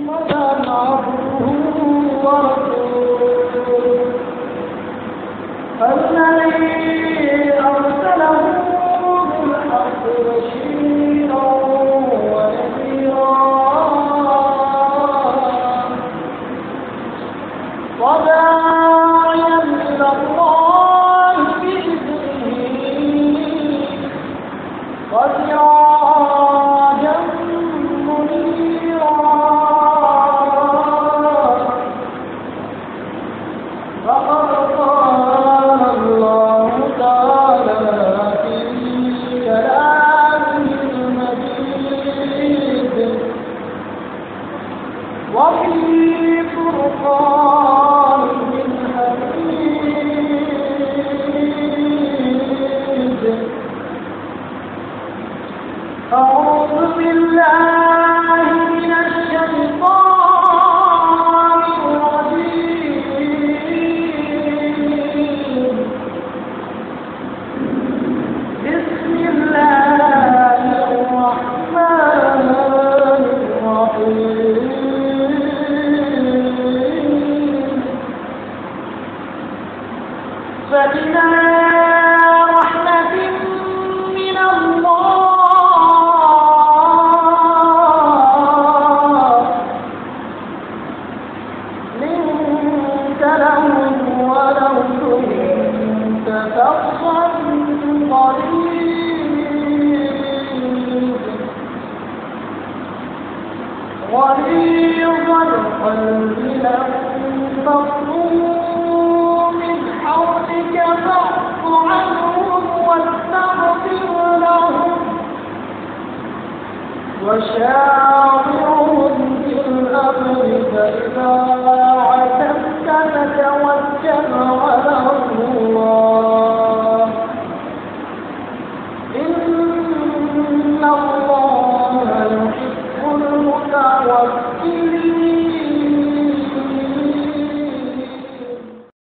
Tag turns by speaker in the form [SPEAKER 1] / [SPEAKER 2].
[SPEAKER 1] عبده ورسوله الذي أرسله بالحق بشيرا ونذيرا وداعيا إلى الله بإذنه وسراجا منيرا فقد قال الله تعالى في كلامه المجيد وفي فرقانه الحميد أعوذ بالله من الشيطان الرجيم بسم الله الرحمن الرحيم فبما رحمة من الله لنت لهم ولو كنت فظا غليظ القلب لانفضوا من حولك فاعف عنهم واستغفر لهم وشاورهم